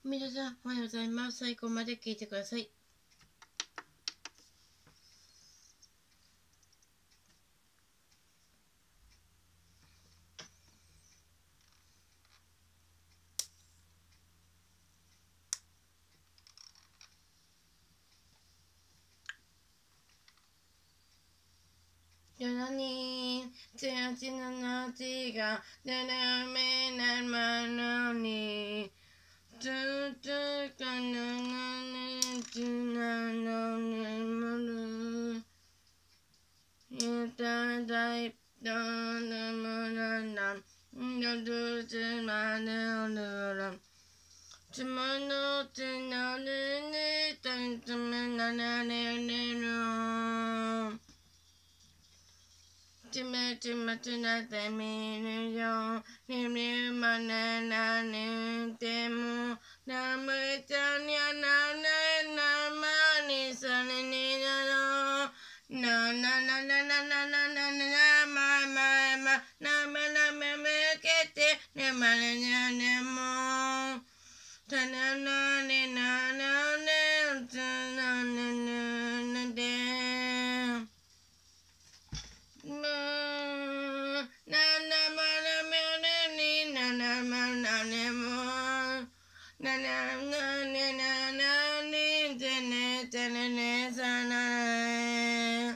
皆さん、おはようございます。最後まで聞いてください。夜に強ちの夏が出るめなまのにずっとこの夏の眠るいただいたものだ夜つまるつものつなるねたつめなられるちまちまつなってみるよねるまねなねてもなむちゃにゃなねなまにされになのなななななななななまままなまなめめけてねまれにゃねもたななねななねつなねねねでもうななまなめにななまなねもなななねななねてねてねねさな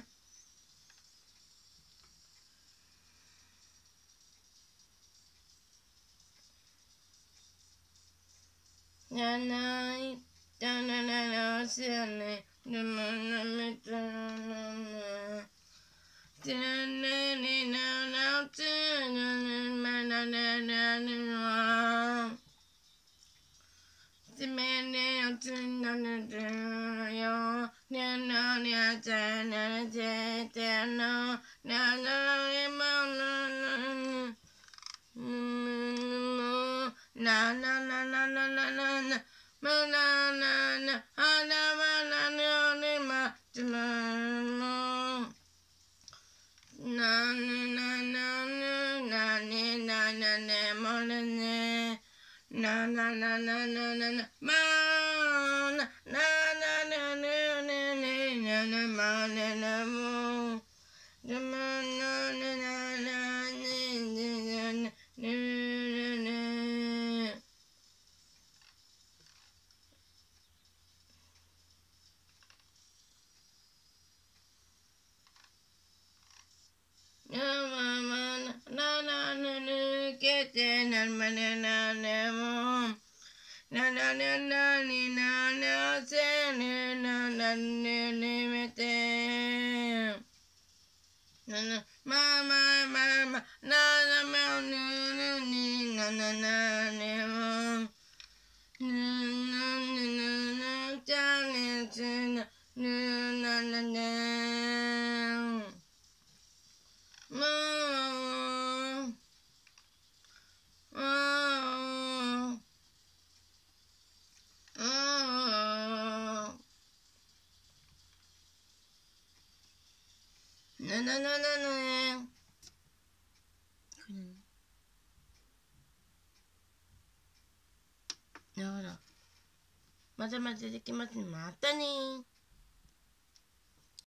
なないたなななしやねぬむぬみつなつねにななつぬまななななつめねおつなぬつよねなにゃつなつてのななえもぬななななななななまなななはなまななねまつむなななななねななねもねねなななななななまななななねねねななまねなもなまなねななねねねねねなままなななぬけてなまねなねもななななにななせねななねねめてななままままななまぬぬになななねもぬなねななちゃねつなぬななねもうななななねなるほど。またまた出てきますね。またね